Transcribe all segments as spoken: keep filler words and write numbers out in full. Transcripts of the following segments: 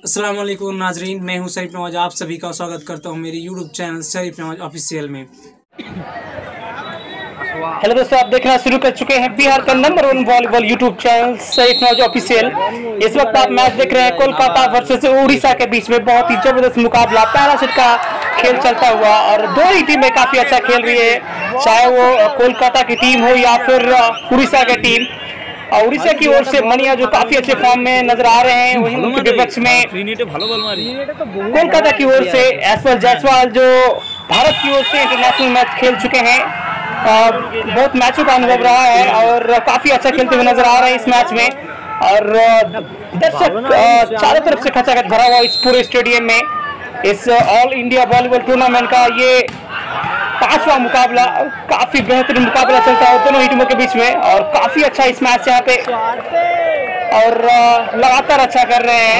अस्सलाम वालेकुम नाजरीन, मैं हूं शरीफ नवाज। आप सभी का स्वागत करता हूं मेरी YouTube channel Sharif Nawaz official में। हेलो दोस्तों, आप देखना शुरू कर चुके हैं बिहार का number one volleyball YouTube channel Sharif Nawaz official. इस वक्त आप मैच देख रहे हैं कोलकाता वर्सेस उड़ीसा के बीच में। बहुत ही जबरदस्त मुकाबला, पहला सेट का खेल चलता हुआ और दोनों ही टीमें काफी अच्छा खेल रही है, चाहे वो कोलकाता की टीम हो या फिर उड़ीसा की टीम। और उड़ीसा की ओर से मनिया जो काफी अच्छे फॉर्म में नजर आ रहे हैं, वहीं उनके विपक्ष में कोलकाता की ओर से एसवाल जायसवाल जो भारत की ओर से इंटरनेशनल मैच खेल चुके हैं। बहुत मैचों का अनुभव रहा है और काफी अच्छा खेलते हुए नजर आ रहे हैं इस मैच में। और दर्शक चारों तरफ से खचाखच भरा हुआ इस पूरे स्टेडियम में। इस ऑल इंडिया वॉलीबॉल टूर्नामेंट का ये पांचवा मुकाबला, काफी बेहतरीन मुकाबला चलता है दोनों ही टीमों के बीच में और काफी अच्छा इस मैच यहाँ पे और लगातार अच्छा कर रहे हैं।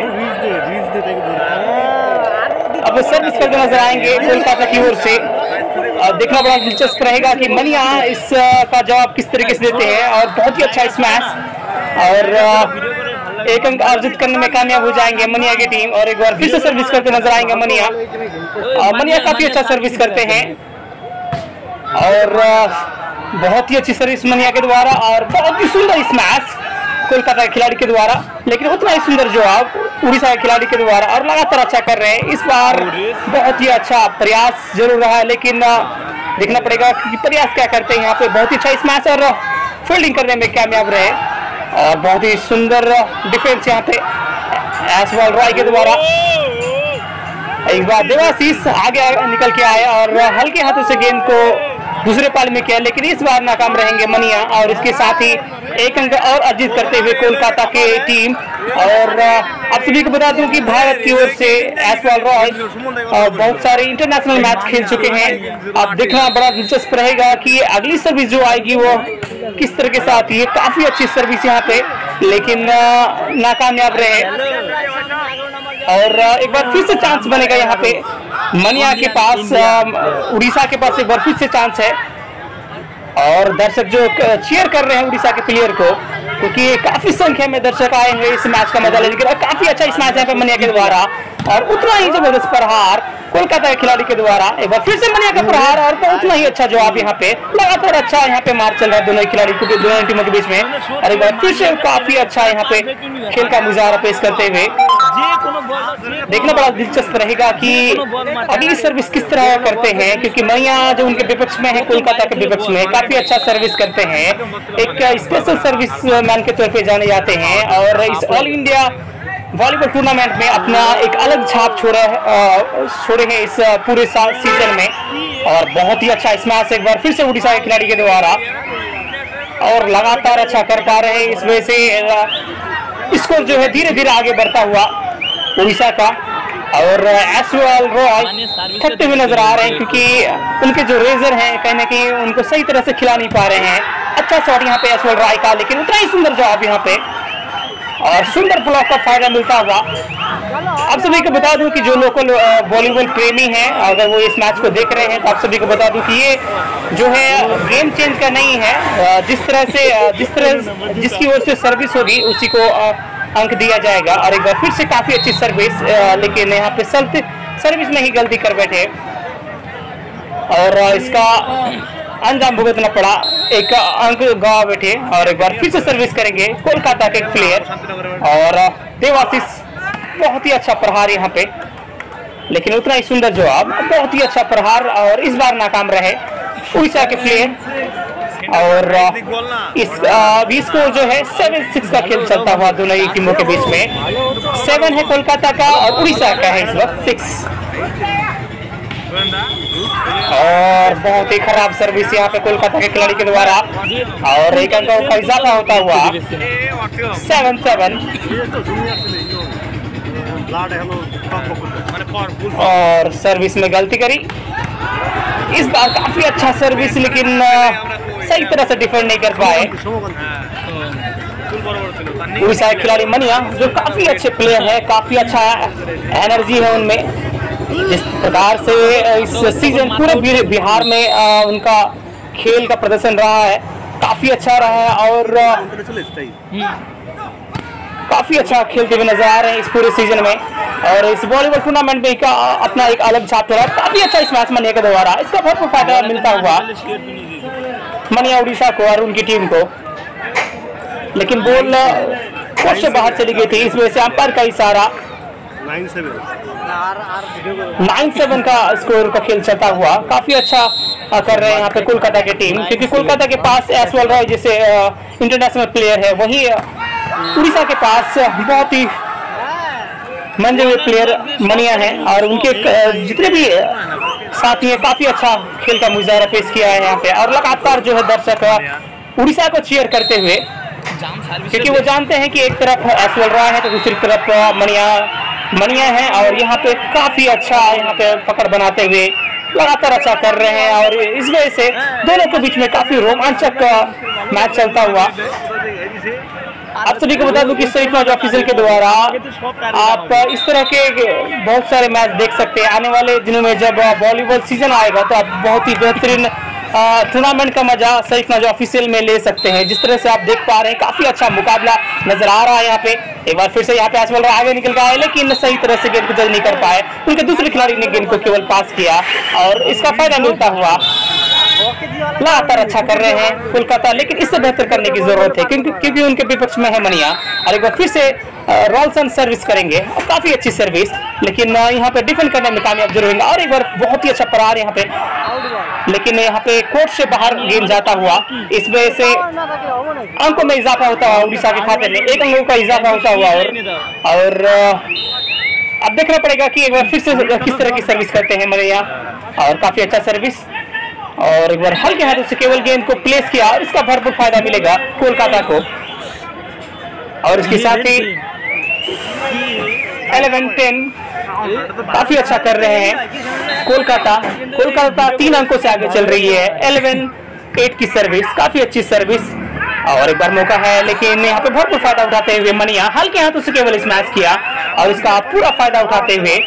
अब सर्विस करते नजर आएंगे कोलकाता की ओर से। देखना बड़ा दिलचस्प रहेगा कि मनिया इस का जवाब किस तरीके से देते हैं। और बहुत ही अच्छा इस मैच और एक अंक अर्जित करने में कामयाब हो जाएंगे मनिया की टीम। और एक बार फिर से सर्विस करते नजर आएंगे मनिया। मनिया काफी अच्छा सर्विस करते हैं और बहुत ही अच्छी सर्विस मनिया के द्वारा और बहुत ही सुंदर इस मैच कोलकाता के खिलाड़ी के द्वारा, लेकिन उतना ही सुंदर जवाब उड़ीसा के खिलाड़ी के द्वारा और लगातार अच्छा कर रहे हैं। इस बार बहुत ही अच्छा प्रयास जरूर रहा है, लेकिन देखना पड़ेगा कि प्रयास क्या करते हैं यहाँ पे। बहुत ही अच्छा इस मैच और फील्डिंग करने में कामयाब रहे और बहुत ही सुंदर डिफेंस यहाँ पे एसवाल रॉय के द्वारा। एक बार देवाशीष आगे निकल के आए और हल्के हाथों से गेंद को दूसरे पाल में किया, लेकिन इस बार नाकाम रहेंगे मनिया। और इसके साथ ही एक अंक और अर्जित करते हुए कोलकाता की टीम। और आप सभी को बता दूं कि भारत की ओर से एसवाल रॉय बहुत सारे इंटरनेशनल मैच खेल चुके हैं। अब देखना बड़ा दिलचस्प रहेगा कि अगली सर्विस जो आएगी वो किस तरह के साथ। ये काफी अच्छी सर्विस यहाँ पे, लेकिन नाकामयाब रहे। और एक बार फिर से चांस बनेगा यहाँ पे मनिया के पास, उड़ीसा के पास एक बार फिर से चांस है। और दर्शक जो चीयर कर रहे हैं उड़ीसा के प्लेयर को, क्योंकि काफी संख्या में दर्शक आए हुए इस मैच का मजा लेने के लिए। काफी अच्छा इस मैच यहाँ पे मनिया के द्वारा और उतना ही जबरदस्त प्रहार कोलकाता के खिलाड़ी के द्वारा। एक बार फिर से मनिया का प्रहार और उतना ही अच्छा जवाब यहाँ पे। लगातार अच्छा यहाँ पे मार चल रहा है दोनों खिलाड़ी को, दोनों टीमों के बीच में। और एक बार फिर से काफी अच्छा यहाँ पे खेल का मुजाहरा पेश करते हुए। देखना बड़ा दिलचस्प रहेगा कि अगली सर्विस किस तरह करते हैं, क्योंकि मनिया जो उनके विपक्ष में है कोलकाता के विपक्ष में काफी अच्छा सर्विस करते हैं। एक स्पेशल सर्विस मैन के तौर पे जाने जाते हैं और इस ऑल इंडिया वॉलीबॉल टूर्नामेंट में अपना एक अलग छाप छोड़े छोड़े हैं इस पूरे सीजन में। और बहुत ही अच्छा इस मैच एक बार फिर से उड़ीसा के खिलाड़ी के द्वारा और लगातार अच्छा कर पा रहे हैं। इस वजह से स्कोर जो है धीरे धीरे आगे बढ़ता हुआ उड़ीसा का। और एसवाल रॉय थकते हुए नजर आ रहे हैं, क्योंकि उनके जो रेजर हैं कहीं ना कहीं उनको सही तरह से खिला नहीं पा रहे हैं। अच्छा शॉट यहाँ पे एसवाल रॉय का, लेकिन उतना ही सुंदर जवाब यहाँ पे और सुंदर ब्लॉक का फायदा मिलता हुआ। आप सभी को बता दूं कि जो लोकल वॉलीबॉल प्रेमी हैं, अगर वो इस मैच को देख रहे हैं तो आप सभी को बता दूं कि ये जो है गेम चेंज का नहीं है। जिस तरह से जिस तरह जिसकी ओर से सर्विस होगी उसी को अंक दिया जाएगा। और एक बार फिर से काफी अच्छी सर्विस, लेकिन यहाँ पे सर्विस में ही गलती कर बैठे और इसका अंजाम भुगतना पड़ा, एक अंक गवा बैठे। और एक बार फिर से सर्विस करेंगे कोलकाता के प्लेयर और देवाशीष। बहुत ही अच्छा प्रहार यहाँ पे, लेकिन उतना ही सुंदर जवाब, बहुत ही अच्छा प्रहार और इस बार नाकाम रहे उड़ीसा के प्लेयर। और इस स्कोर जो है सेवन सिक्स का खेल चलता हुआ दोनों ही टीमों के बीच में। सेवन है कोलकाता का और उड़ीसा का है इस वक्त सिक्स। और बहुत ही खराब सर्विस यहाँ पे कोलकाता के खिलाड़ी के द्वारा और एक अंक का इजाफा होता हुआ सेवन सेवन। और सर्विस में गलती करी इस बार, काफी अच्छा सर्विस, लेकिन सही तरह से डिफेंड नहीं कर पाए उड़ीसा के खिलाड़ी मनिया, जो काफी अच्छे प्लेयर है, काफी अच्छा एनर्जी है उनमें। जिस प्रकार से इस सीजन पूरे बिहार में आ, उनका खेल का प्रदर्शन रहा है, काफी अच्छा रहा है। और काफी अच्छा खेलते हुए नजर आ रहे हैं इस पूरे सीजन में, और इस वॉलीबॉल टूर्नामेंट में का अपना एक अलग छाप रहा है। काफी अच्छा इस मैच मनिया के द्वारा, इसका भरपूर फायदा मिलता हुआ मनिया उड़ीसा को और उनकी टीम को, लेकिन बॉल कोर्ट से बाहर चली गई थी, इस वजह से अंपायर का इशारा नाइन सेवन का स्कोर का खेल चलता हुआ। काफी अच्छा कर रहे हैं यहाँ पे कोलकाता की टीम, क्योंकि कोलकाता के पास एसवाल रॉय जैसे इंटरनेशनल प्लेयर है, वही उड़ीसा के पास बहुत ही मंजे हुए प्लेयर मनिया है, और उनके जितने भी साथी हैं काफी अच्छा खेल का मुजाहरा पेश किया है यहाँ पे, और लगातार जो है दर्शक उड़ीसा को चीयर करते हुए, क्योंकि वो जानते हैं कि एक तरफ एसवाल रॉय है तो दूसरी तरफ मनिया मनिया है, और यहाँ पे काफी अच्छा यहाँ पे पकड़ बनाते हुए लगातार अच्छा कर रहे हैं, और इस वजह से दोनों के बीच में काफी रोमांचक मैच चलता हुआ। आप सभी को बता दूं कि सईद नवाज ऑफिशियल के द्वारा आप इस तरह के बहुत सारे मैच देख सकते हैं। आने वाले दिनों में जब वॉलीबॉल सीजन आएगा तो आप बहुत ही बेहतरीन टूर्नामेंट का मजा सईद नवाज ऑफिशियल में ले सकते हैं। जिस तरह से आप देख पा रहे हैं काफी अच्छा मुकाबला नजर आ रहा है यहाँ पे। एक बार फिर से यहाँ पे एसवाल रॉय आगे निकल गया है, लेकिन सही तरह से गेंद को जज नहीं कर पाए, उनके दूसरे खिलाड़ी ने गेंद को केवल पास किया, और इसका फायदा मिलता हुआ लगातार अच्छा कर रहे हैं कोलकाता, लेकिन इससे बेहतर करने की जरूरत है, क्योंकि क्योंकि उनके विपक्ष में है मनिया। और एक बार फिर से रॉल्सन सर्विस करेंगे, और काफी अच्छी सर्विस, लेकिन यहाँ पे डिफेंड करने में कामयाब जरूर होंगे, और एक बार बहुत ही अच्छा प्रहार यहाँ पे, लेकिन यहाँ पे कोर्ट से बाहर गेंद जाता हुआ, इस वजह से अंकों में इजाफा होता हुआ उड़ीसा के खाते में एक अंकों का इजाफा होता हुआ। और, और अब देखना पड़ेगा कि एक बार फिर से किस तरह की सर्विस करते हैं मनिया, और काफी अच्छा सर्विस, और एक बार हल्के हाथों से केवल गेंद को प्लेस किया, और इसका भरपूर फायदा मिलेगा कोलकाता को। और इसके साथ ही इलेवन टेन काफी अच्छा कर रहे हैं कोलकाता। कोलकाता तीन अंकों से आगे चल रही है, इलेवन एट की सर्विस, काफी अच्छी सर्विस, और एक बार मौका है, लेकिन यहाँ पे भरपूर फायदा उठाते हुए मनिया हल्के हाथों से केवल इस मैच किया, और इसका पूरा फायदा उठाते हुए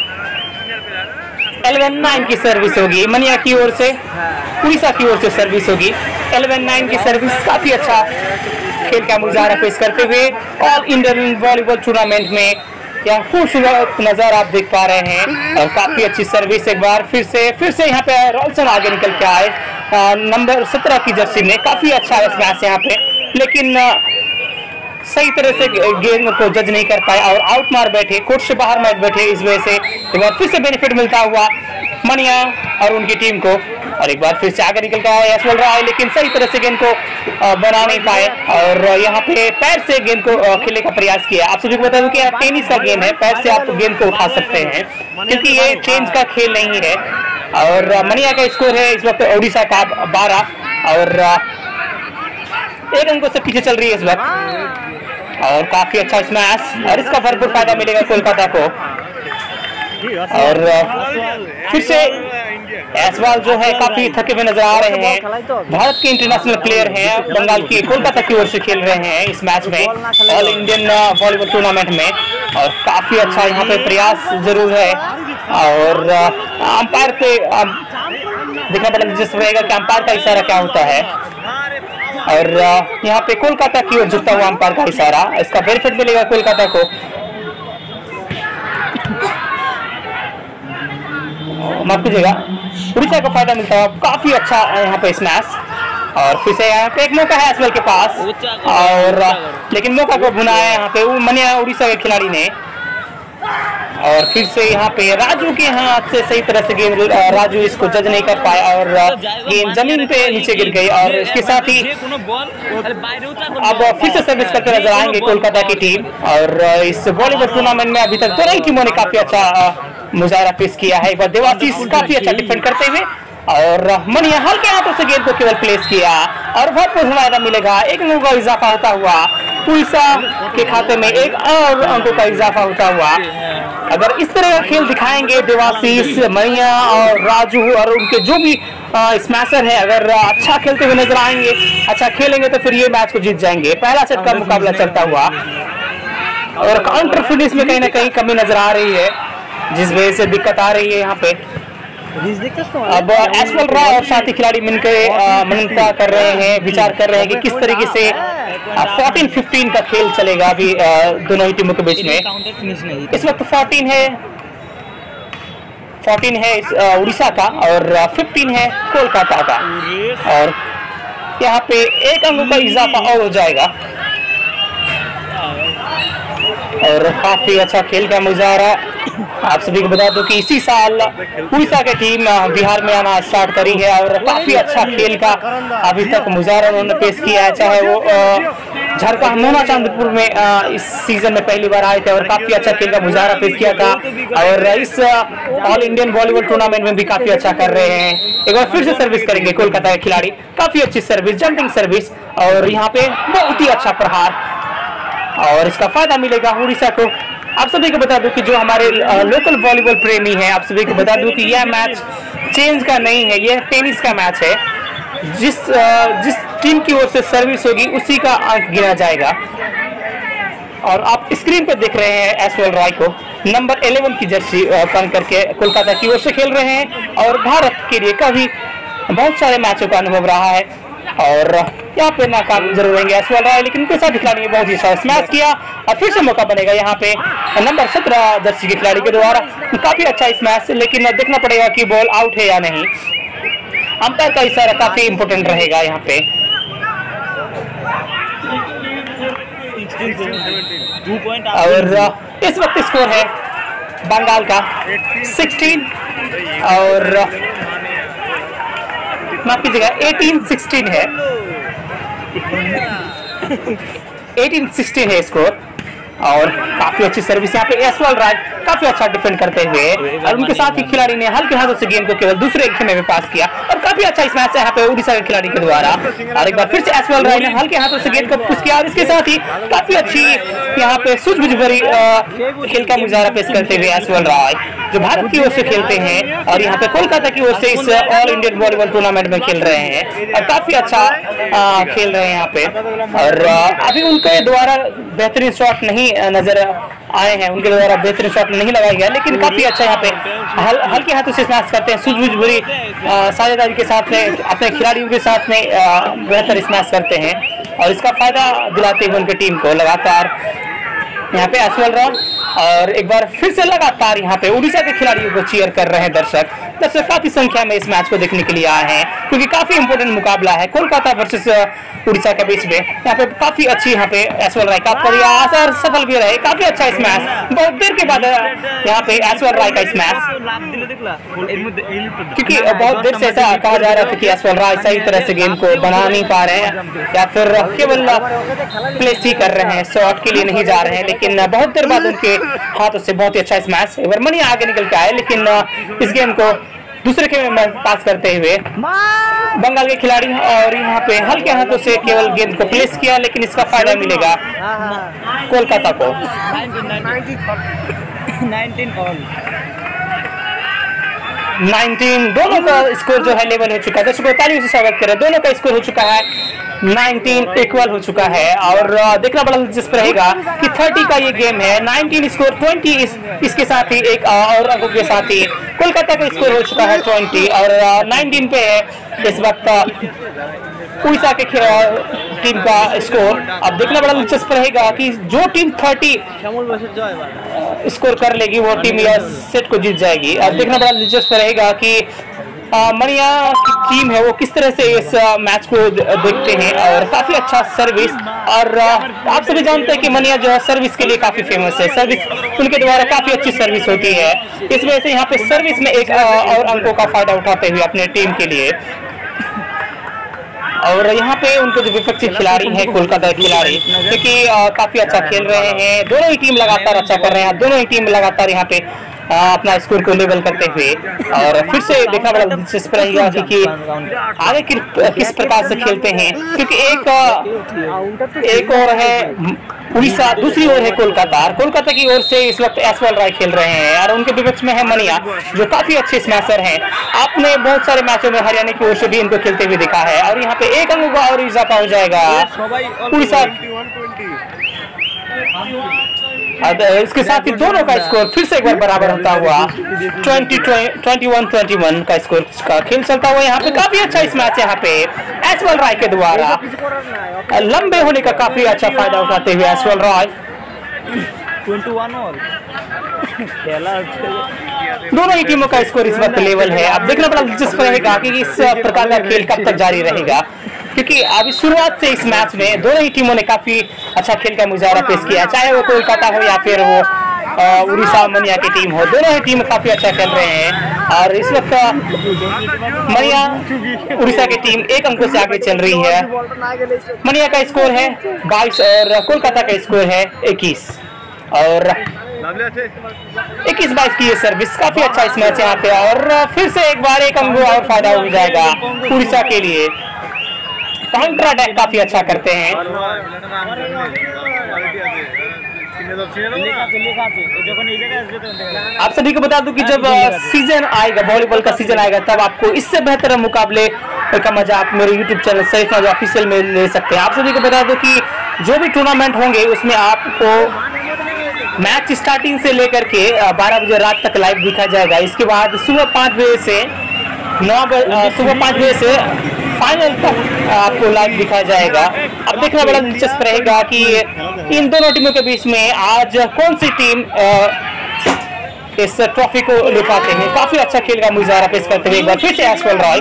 इलेवन नाइन की सर्विस होगी मनिया की ओर से, उड़ीसा की ओर से सर्विस होगी। इलेवन नाइन की सर्विस काफी अच्छा खेल का मुजाहरा पेश करते हुए ऑल इंडियन वॉलीबॉल टूर्नामेंट में यहाँ खूबसूरत नजर आप देख पा रहे हैं, और काफी अच्छी सर्विस। एक बार फिर से फिर से यहाँ पे रॉल्सन आगे निकल के आए नंबर सत्रह की जर्सी में, काफी अच्छा स्मैश यहाँ पे, लेकिन सही तरह से गेंद को जज नहीं कर पाए, और आउट मार बैठे, कोर्ट से बाहर मार बैठे, इस वजह से एक बार फिर से बेनिफिट मिलता हुआ मनिया और उनकी टीम को। और एक बार फिर से आगे निकल कर एसवाल रॉय, लेकिन सही तरह से गेंद को बना नहीं पाए, और यहाँ पे पैर से गेंद को खेलने का प्रयास किया। आप सभी को बता दूं कि टेनिस का गेम है, पैर से आप गेंद को उठा सकते हैं, क्योंकि ये चेंज का खेल नहीं है। और मनिया का स्कोर है इस वक्त उड़ीसा का बारह, और एक अंकों से पीछे चल रही है इस वक्त, और काफी अच्छा स्मैश, और इसका भरपूर फायदा मिलेगा कोलकाता को। और फिर से एसवाल जो है काफी थके हुए नजर आ रहे हैं, भारत के इंटरनेशनल प्लेयर हैं, बंगाल की कोलकाता की ओर से खेल रहे हैं इस मैच में ऑल इंडियन वॉलीबॉल टूर्नामेंट में, और काफी अच्छा यहाँ पे प्रयास जरूर है। और अंपायर पे देखना बड़ा दिलचस्प रहेगा कि अंपायर का इशारा क्या होता है, और यहाँ पे कोलकाता की ओर झुकता हुआ अंपायर का इशारा, इसका बेनिफिट मिलेगा कोलकाता को। माफ कीजिएगा, उड़ीसा को फायदा मिलता है, काफी अच्छा यहाँ पे स्मैश, और फिर से यहाँ पे एक मौका है एसवाल के पास, और लेकिन मौका को भुनाया यहाँ पे मनिया उड़ीसा के खिलाड़ी ने। और फिर से यहाँ पे राजू के हाथ से सही तरह से गेंद, राजू इसको जज नहीं कर पाया, और गेंद जमीन पे नीचे गिर गई। और इसके साथ ही अब फिर से सर्विस करते नजर आएंगे कोलकाता की टीम, और इस वॉलीबॉल टूर्नामेंट में अभी तक दोनों टीमों ने काफी अच्छा मुजाहरा पेश किया है। एक बार देवाशीष काफी अच्छा डिफेंड करते हुए, और मनिया हल्के हाथों से गेंद को केवल प्लेस किया, और भरपूर फायदा मिलेगा, एक अंकों का इजाफा होता हुआ उड़ीसा के खाते में, एक और अंकों का इजाफा होता हुआ। अगर इस तरह का खेल दिखाएंगे देवाशीष, मनिया और राजू और उनके जो भी स्मैशर है, अगर अच्छा खेलते हुए नजर आएंगे, अच्छा खेलेंगे, तो फिर ये मैच को जीत जाएंगे। पहला सेट का मुकाबला चलता हुआ, और काउंटर फिनिश में कहीं ना कहीं कमी नजर आ रही है, जिस वजह से दिक्कत आ रही है यहाँ पे। अब एसवाल रॉय और साथी खिलाड़ी मिलकर मनता कर रहे हैं, विचार कर रहे हैं कि किस तरीके से फोर्टीन फिफ्टीन का खेल चलेगा अभी दोनों ही टीमों के बीच में। इस वक्त फोर्टीन है फोर्टीन है उड़ीसा का और फिफ्टीन है कोलकाता का, और यहाँ पे एक अंक का इजाफा और हो जाएगा। और काफी अच्छा खेल का मुजाहरा। आप सभी को बता दूं कि इसी साल उड़ीसा की टीम बिहार में आना स्टार्ट करी है और काफी अच्छा खेल का अभी तक मुजाहरा उन्होंने पेश किया है। चाहे वो झारखंड मोना चांदपुर में इस सीजन में पहली बार आए थे और काफी अच्छा खेल का मुजाहरा पेश किया था, और इस ऑल इंडियन वॉलीबॉल टूर्नामेंट में भी काफी अच्छा कर रहे हैं। एक बार फिर से सर्विस करेंगे कोलकाता के खिलाड़ी, काफी अच्छी सर्विस, जंपिंग सर्विस, और यहाँ पे बहुत ही अच्छा प्रहार, और इसका फायदा मिलेगा उड़ीसा को। आप सभी को बता दूं कि जो हमारे लोकल वॉलीबॉल प्रेमी हैं, आप सभी को बता दूं कि यह मैच चेंज का नहीं है, यह टेनिस का मैच है। जिस जिस टीम की ओर से सर्विस होगी उसी का अंक गिना जाएगा। और आप स्क्रीन पर देख रहे हैं एसवेल रॉय को नंबर इलेवन की जर्सी पहन करके कोलकाता की ओर से खेल रहे हैं, और भारत के लिए काफी बहुत सारे मैचों का अनुभव रहा है, और यहाँ पे नाकाम जरूर रहेंगे एसवेल रॉय, लेकिन उनके साथ खिलाड़ी ने बहुत ही अच्छा स्मैश किया और फिर से मौका बनेगा यहाँ पे नंबर सत्रह जर्सी के खिलाड़ी के द्वारा। काफी अच्छा स्मैश, लेकिन देखना पड़ेगा कि बॉल आउट है या नहीं। अंपायर का इशारा काफी इंपोर्टेंट रहेगा यहाँ पे। और इस वक्त स्कोर है बंगाल का सोलह और माफ कीजिएगा अठारह सोलह है, अठारह सोलह है स्कोर। और काफी अच्छी सर्विस यहाँ पे एसवेल रॉय काफी अच्छा डिफेंड करते हुए, और उनके साथ ही खिलाड़ी ने हल्के हाथों से गेंद को केवल दूसरे खेमे में पास किया, और काफी अच्छा इस मैच है यहाँ पे उड़ीसा के खिलाड़ी के द्वारा। और एक बार फिर से एसवेल रॉय ने हल्के हाथों से गेंद को पुश किया, और इसके साथ ही काफी अच्छी यहाँ पे सूझबूझ भरी खेल का मुजाहरा पेश करते हुए एसवेल रॉय जो भारत की ओर से खेलते हैं और यहाँ पे कोलकाता की ओर से इस ऑल इंडियन वॉलीबॉल टूर्नामेंट में खेल रहे हैं, और काफी अच्छा आ, खेल रहे हैं यहाँ पे। और आ, अभी उनके द्वारा बेहतरीन शॉट नहीं नजर आए हैं, उनके द्वारा बेहतरीन शॉट नहीं लगाया गया, लेकिन काफी अच्छा यहाँ पे हल, हल्के हाथों से स्मैश करते हैं, सूझबूझ भरी साझेदारी के साथ में अपने खिलाड़ियों के साथ में बेहतर स्मैश करते हैं, और इसका फायदा दिलाते हुए उनकी टीम को लगातार यहाँ पे एसवेल रॉय। और एक बार फिर से लगातार यहाँ पे उड़ीसा के खिलाड़ियों को चीयर कर रहे हैं दर्शक। दर्शक काफी संख्या में इस मैच को देखने के लिए आए हैं, क्योंकि काफी इंपोर्टेंट मुकाबला है कोलकाता वर्सेस उड़ीसा के बीच में। यहाँ पे काफी अच्छी यहाँ पे एसवेल रॉय का असर सफल भी रहे, काफी अच्छा इस मैच, बहुत देर के बाद यहाँ पे एसवेल रॉय का इस मैच, क्योंकि बहुत देर से ऐसा कहा जा रहा था कि एसवेल रॉय सही तरह से गेम को बना नहीं पा रहे हैं, या फिर केवल प्लेस ही कर रहे हैं, शॉट के लिए नहीं जा रहे हैं। लेकिन बहुत देर बाद उनके हाथों से बहुत ही अच्छा इस मैच वर्मनी आगे निकल के आए, लेकिन इस गेम को दूसरे खेमे में पास करते हुए बंगाल के खिलाड़ी, और यहाँ पे हल्के हाथों से केवल गेंद को प्लेस किया, लेकिन इसका फायदा मिलेगा कोलकाता को। नाइनटीन दोनों का स्कोर जो है लेवल हो चुका है, दर्शकों तालियों से स्वागत करें, दोनों का स्कोर हो चुका है नाइनटीन इक्वल हो चुका है। और देखना बड़ा दिलचस्प रहेगा कि तीस का ये गेम है, नाइनटीन स्कोर बीस इस, इसके साथ ही एक और अंकों के साथ ही कोलकाता का स्कोर हो चुका है बीस, और नाइनटीन पे है इस वक्त उड़ीसा के टीम का स्कोर। अब देखना बड़ा दिलचस्प रहेगा कि जो टीम तीस स्कोर कर लेगी वो टीम या सेट को जीत जाएगी। अब देखना बड़ा दिलचस्प रहेगा कि मनिया की टीम है वो किस तरह से इस मैच को देखते हैं, और काफी अच्छा सर्विस, और आप सभी जानते हैं कि मनिया जो है सर्विस के लिए काफी फेमस है, सर्विस उनके द्वारा काफी अच्छी सर्विस होती है, इस वजह से यहाँ पे सर्विस में एक और अंकों का फायदा उठाते हुए अपने टीम के लिए। और यहाँ पे उनके जो विपक्षी खिलाड़ी हैं कोलकाता के खिलाड़ी, क्योंकि काफी अच्छा खेल रहे हैं, दोनों ही टीम लगातार अच्छा कर रहे हैं, दोनों ही टीम लगातार यहाँ पे आ, अपना स्कोर को लेवल करते हुए। और फिर से देखना बड़ा दिलचस्प रहेगा कि आगे कि, किस प्रकार से खेलते हैं, क्योंकि एक एक और है उड़ीसा, दूसरी ओर है कोलकाता। कोलकाता की ओर से इस वक्त एसवेल रॉय खेल रहे हैं, और उनके विपक्ष में है मनिया जो काफी अच्छे स्मैशर हैं। आपने बहुत सारे मैचों में हरियाणा की ओर से भी इनको खेलते हुए देखा है, और यहाँ पे एक अंक का और इजाफा हो जाएगा उड़ीसा। और इसके साथ ही दोनों का स्कोर फिर से एक बार बराबर होता हुआ twenty twenty one twenty one का स्कोर का खेल चलता हुआ यहाँ पे। काफी अच्छा इस मैच यहाँ पे एसवाल राय के द्वारा लंबे होने का काफी अच्छा फायदा उठाते हुए एसवाल राय दोनों ही टीमों का स्कोर इस वक्त लेवल है। अब देखना बड़ा दिलचस्प रहेगा कि इस प्रकार का खेल कब तक जारी रहेगा, क्योंकि अभी शुरुआत से इस मैच में दोनों ही टीमों ने काफी अच्छा खेल का मुजाहरा पेश किया, चाहे वो कोलकाता हो या फिर वो उड़ीसा मनिया की टीम हो। दोनों ही टीम काफी अच्छा खेल रहे हैं और इस वक्त मनिया उड़ीसा की टीम एक अंकों से आगे चल रही है। मनिया का स्कोर है बाईस और कोलकाता का स्कोर है इक्कीस और इक्कीस बाईस की ये सर्विस काफी अच्छा इस मैच यहाँ पे। और फिर से एक बार एक अंक और फायदा हो जाएगा उड़ीसा के लिए। काउंटर अटैक काफी अच्छा करते हैं। आप सभी को बता दूं कि जब सीजन आएगा, वॉलीबॉल का सीजन आएगा, तब आपको इससे बेहतर मुकाबले का मजा आप मेरे YouTube channel Sharif Nawaz official में ले सकते हैं। आप सभी को बता दूं कि जो भी टूर्नामेंट होंगे उसमें आपको मैच स्टार्टिंग से लेकर के बारह बजे रात तक लाइव दिखा जाएगा। इसके बाद सुबह पाँच बजे से नौ बजे सुबह पाँच बजे से फाइनल तक आपको लाइव दिखाया जाएगा। अब देखना बड़ा दिलचस्प रहेगा कि इन दोनों टीमों के बीच में आज कौन सी टीम इस ट्रॉफी को ले पाते हैं। काफी अच्छा खेल का मुजाहरा पेश करते हुए एक बार फिर से एसवाल राय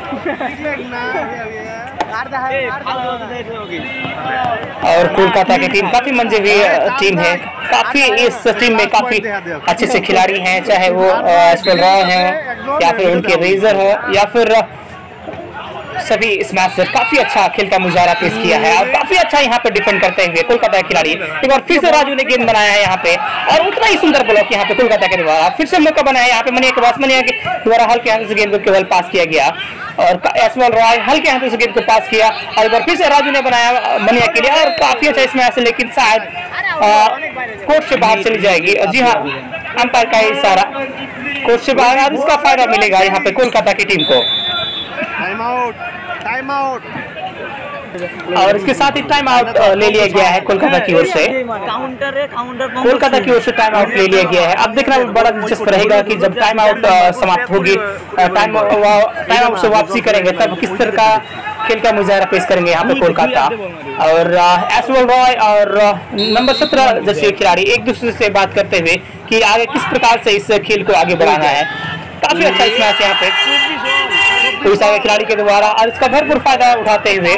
और कोलकाता की टीम काफी मंजे हुई टीम है। काफी इस टीम में काफी अच्छे से खिलाड़ी हैं, चाहे वो एसवाल राय हैं या फिर उनके रेजर हो या फिर सभी इस मैच से काफी अच्छा खेल का मुजाहरा पेश किया है और काफी अच्छा यहाँ पे डिफेंड करते हुए कोलकाता के खिलाड़ी। एक बार फिर से राजू ने गेंद बनाया है यहाँ पे और उतना ही सुंदर ब्लॉक यहाँ पे कोलकाता के द्वारा। फिर से मौका बनाया यहाँ पे मनिया के पास, मनिया के द्वारा हल्के हाथों से गेंद को केवल पास किया गया और एसवाल राय हल्के हाथों से गेंद को पास किया और एक बार फिर से राजू ने बनाया मनिया के लिए और काफी अच्छा इस मैच, लेकिन शायद कोर्ट से बाहर चली जाएगी। जी हाँ, अंपायर का इशारा कोर्ट से बाहर और इसका फायदा मिलेगा यहाँ पे कोलकाता की टीम को। टाइम आउट, टाइम आउट और इसके साथ ही टाइम आउट ले लिया गया है कोलकाता की ओर से। काउंटर है, काउंटर कोलकाता की ओर से टाइम आउट ले लिया गया है। अब देखना बड़ा दिलचस्प रहेगा कि जब टाइम आउट समाप्त होगी, टाइम टाइम आउट से वापसी करेंगे, तब किस तरह का खेल का मुजाहरा पेश करेंगे यहाँ पे कोलकाता। और एसवाल रॉय और नंबर सत्रह जैसे खिलाड़ी एक दूसरे से बात करते हुए कि आगे किस प्रकार से इस खेल को आगे बढ़ाना है। काफी अच्छा इस मैच यहाँ पे उड़ीसा के खिलाड़ी के द्वारा और इसका भरपूर फायदा उठाते हुए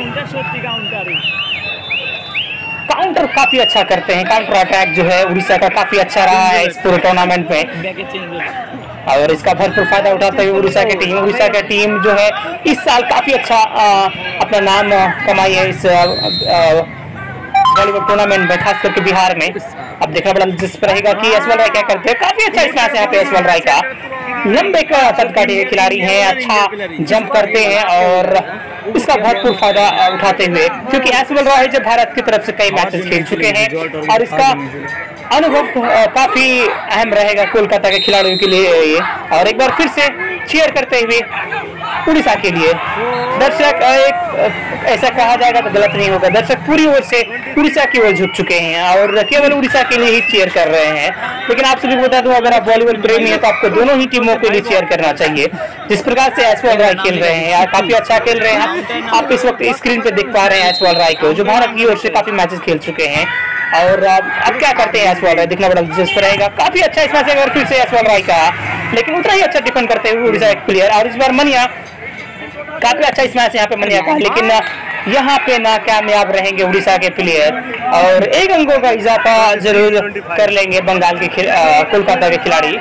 काउंटर काफी अच्छा करते हैं। काउंटर अटैक जो है उड़ीसा का काफी अच्छा रहा है इस पूरे टूर्नामेंट में और इसका भरपूर फायदा उठाते हुए उड़ीसा की टीम उड़ीसा की टीम जो है इस साल काफी अच्छा आ, अपना नाम कमाई है इस वॉलीबॉल टूर्नामेंट में, खास करके बिहार में। अब देखना बड़ा दिलचस्प रहेगा कि एसवाल राय क्या करते हैं। काफी अच्छा इस मैच यहाँ पे एसवाल राय का लंबे कद काटे के खिलाड़ी हैं, अच्छा जंप करते हैं और इसका भरपूर फायदा उठाते हुए, क्योंकि एसवाल राय जब भारत की तरफ से कई मैचेस खेल चुके हैं और इसका अनुभव काफी अहम रहेगा कोलकाता के खिलाड़ियों के लिए ये। और एक बार फिर से चीयर करते हुए उड़ीसा के लिए दर्शक, एक ऐसा कहा जाएगा तो गलत नहीं होगा, दर्शक पूरी ओर से उड़ीसा की ओर झुक चुके हैं और केवल उड़ीसा के लिए ही चीयर कर रहे हैं। लेकिन आप सभी को बता दूं, अगर आप वॉलीबॉल प्रेमी हैं तो आपको दोनों ही टीमों के लिए चीयर करना चाहिए। जिस प्रकार से एसवाल राय खेल रहे हैं यार, काफी अच्छा खेल रहे हैं। आप इस वक्त स्क्रीन पे देख पा रहे हैं एसवाल राय को, जो भारत की ओर से काफी मैचेस खेल चुके हैं। और अब क्या करते हैं एसवाल राय, दिखना बड़ा दिलचस्प रहेगा। काफी अच्छा इस मैच में फिर से एसवाल राय का, लेकिन उतना ही अच्छा डिफेंड करते हुए उड़ीसा एक प्लेयर। और इस बार मनिया काफी अच्छा इस मैच यहाँ पे मनिया का, लेकिन यहाँ पे नाकामयाब रहेंगे उड़ीसा के प्लेयर और एक अंकों का इजाफा जरूर कर लेंगे बंगाल के कोलकाता के खिलाड़ी।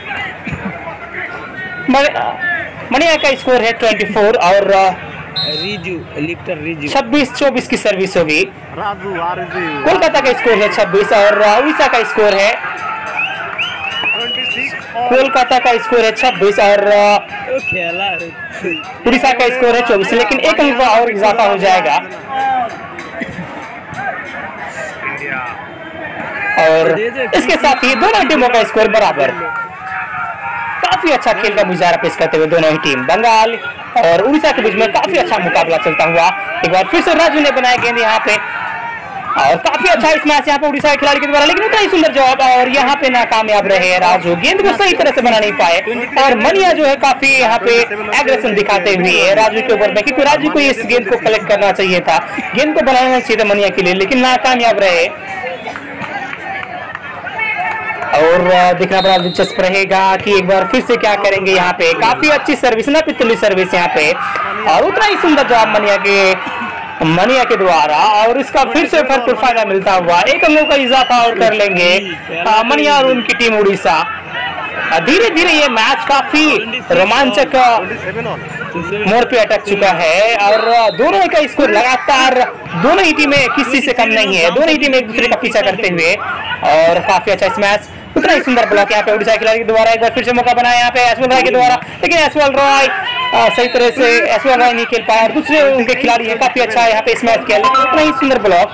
मनिया का स्कोर है चौबीस और रिजू लिफ्टर रिजू छब्बीस चौबीस की सर्विस होगी। राजू राजू कोलकाता का स्कोर है छब्बीस और उड़ीसा का स्कोर है कोलकाता का स्कोर है छब्बीस और उड़ीसा का स्कोर है चौबीस, लेकिन एक अंक और इजाफा हो जाएगा। और इसके साथ ही दोनों टीमों का स्कोर बराबर। काफी अच्छा खेल का मुजाहरा पेश करते हुए दोनों ही टीम बंगाल और उड़ीसा के बीच में काफी अच्छा मुकाबला चलता हुआ। एक बार फिर से राजू ने बनाया गेंद यहाँ पे और काफी अच्छा इस मैच यहाँ पे उड़ीसा के खिलाड़ी के द्वारा, लेकिन उतना ही सुंदर जवाब और यहाँ पे नाकामयाब रहे राजू, गेंद को सही तरह से बना नहीं पाए और मनिया जो है काफी यहाँ पे एग्रेशन दिखाते हुए राजू के ऊपर में, क्योंकि राजू को इस गेंद को कलेक्ट करना चाहिए था, गेंद को बनाना चाहिए था मनिया के लिए, लेकिन नाकामयाब रहे। और देखना बड़ा दिलचस्प रहेगा कि एक बार फिर से क्या करेंगे यहाँ पे, काफी अच्छी सर्विस ना पितली सर्विस यहाँ पे और उतना ही सुंदर जवाब मनिया के मनिया के द्वारा और इसका फिर से भरपूर फायदा मिलता हुआ एक अंकों का इजाफा और कर लेंगे मनिया और उनकी टीम उड़ीसा। धीरे धीरे ये मैच काफी रोमांचक मोड़ पे अटक चुका है और दोनों का स्कोर लगातार, दोनों ही टीमें किसी से कम नहीं है, दोनों ही टीमें एक दूसरे का पीछा करते हुए और काफी अच्छा इस मैच, उतना ही सुंदर ब्लॉक यहाँ पे उड़ीसा खिलाड़ी के द्वारा, एक बार फिर से मौका बनाया यहाँ पे एसवाल रॉय के द्वारा, लेकिन एसवाल रॉय सही तरह से एसवाल रॉय नहीं खेल पाया और दूसरे उनके खिलाड़ी है काफी अच्छा यहाँ पे इस मैच किया, लेकिन उतना ही सुंदर ब्लॉक।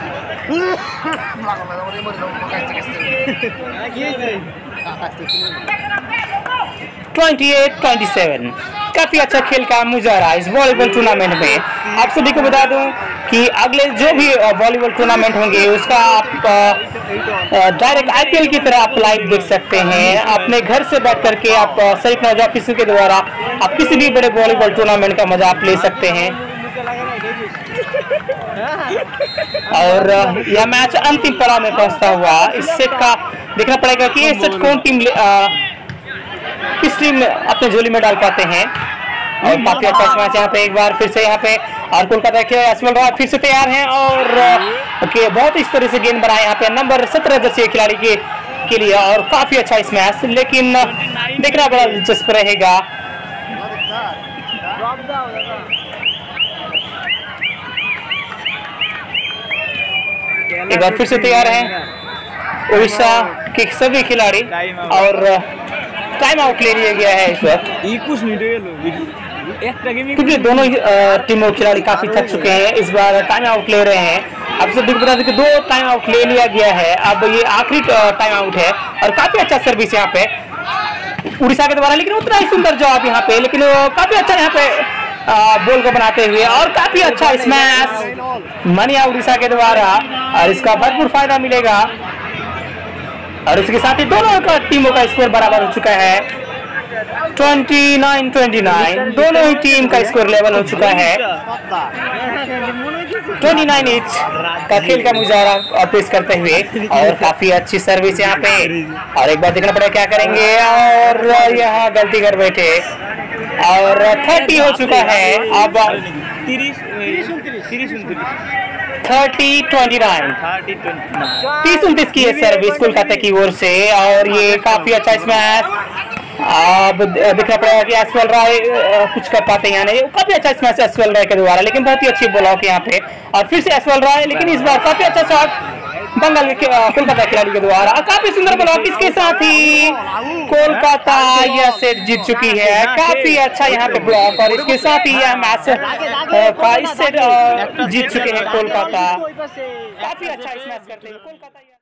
अट्ठाईस सत्ताईस काफी अच्छा खेल का मुजाहरा इस वॉलीबॉल टूर्नामेंट में। आप सभी को बता दूं कि अगले जो भी वॉलीबॉल टूर्नामेंट होंगे उसका आप डायरेक्ट आईपीएल की तरह आप लाइव देख सकते हैं अपने घर से बैठ करके, आप शरीफ नवाज ऑफिसर के द्वारा आप किसी भी बड़े वॉलीबॉल टूर्नामेंट का मजा आप ले सकते हैं। और यह मैच अंतिम पड़ाव में पहुंचता हुआ इस सेट का देखना पड़ेगा कि ये सेट कौन टीम किस टीम अपने झोली में डाल पाते हैं और काफी अच्छा मैच यहाँ पे एक बार फिर से यहाँ पे और कोलकाता के एसवाल रॉय फिर से तैयार हैं और के बहुत इस तरह से गेंद बनाए यहाँ पे नंबर सत्रह जर्सी खिलाड़ी के के लिए और काफी अच्छा इस मैच, लेकिन देखना बड़ा दिलचस्प रहेगा। एक बार फिर से तैयार हैं उड़ीसा के सभी खिलाड़ी और टाइम आउट ले लिया गया है इस वक्त, क्योंकि दोनों टीमों के खिलाड़ी काफी थक चुके हैं, इस बार टाइम आउट ले रहे हैं। अब सब बता दें कि दो टाइम आउट ले लिया गया है, अब ये आखिरी टाइम आउट है और काफी अच्छा सर्विस यहाँ पे उड़ीसा के द्वारा, लेकिन उतना ही सुंदर जवाब यहाँ पे, लेकिन काफी अच्छा यहाँ पे बॉल को बनाते हुए और काफी अच्छा इस मैच मनिया उड़ीसा के द्वारा और इसका भरपूर फायदा मिलेगा और इसके साथ ही दोनों का टीमों का स्कोर बराबर हो चुका है उनतीस उनतीस, दोनों ही टीम का स्कोर लेवल हो चुका है। उनतीस इंच का खेल का मुजाहरा पेश करते हुए और काफी अच्छी सर्विस यहाँ पे और एक बार देखना पड़ेगा क्या करेंगे और यहाँ गलती कर बैठे और तीस हो चुका है अब तीस उनतीस की सर्विस कोलकाता की ओर से और ये काफी अच्छा इसमें अब देखना पड़ेगा कि एसवाल रॉय कुछ कर पाते हैं या नहीं। काफी अच्छा इसमें एसवाल रॉय के द्वारा, लेकिन बहुत ही अच्छी ब्लॉक यहाँ पे और फिर से एसवाल रॉय, लेकिन इस बार काफी अच्छा शॉट बंगाल के कोलकाता खिलाड़ी के द्वारा, काफी सुंदर ब्लॉक। इसके साथ ही कोलकाता यह सेट जीत चुकी है, काफी अच्छा यहाँ पे ब्लॉक और इसके साथ ही यह मैच इस सेट जीत चुके हैं कोलकाता, काफी अच्छा इस मैच करते हैं कोलकाता।